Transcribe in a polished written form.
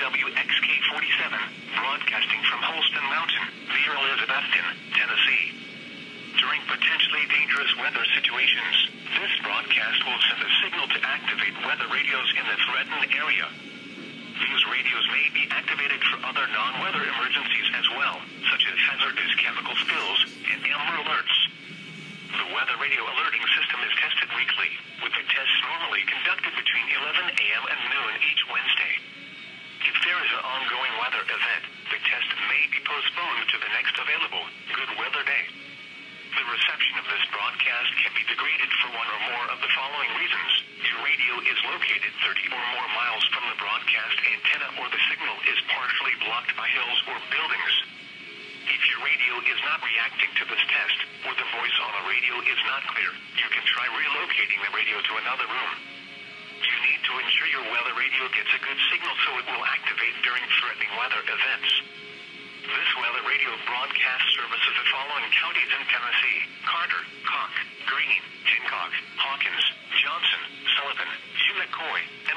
WXK47, broadcasting from Holston Mountain, near Elizabethton, Tennessee. During potentially dangerous weather situations, this broadcast will send a signal to activate weather radios in the threatened area. These radios may be activated for other non-weather emergencies as well, such as hazardous chemical spills and Amber alerts. The weather radio alerting system is tested weekly, with the tests normally conducted between 11 a.m. and noon each Wednesday. If there is an ongoing weather event, the test may be postponed to the next available good weather day. The reception of this broadcast can be degraded for one or more of the following reasons. Your radio is located 30 or more miles from the broadcast antenna, or the signal is partially blocked by hills or buildings. If your radio is not reacting to this test, or the voice on the radio is not clear, you can try relocating the radio to another room. You need to ensure your weather radio gets a good signal so it will activate during threatening weather events. This weather radio broadcast services the following counties in Tennessee: Carter, Cocke, Greene, Hancock, Hawkins, Johnson, Sullivan, Unicoi, and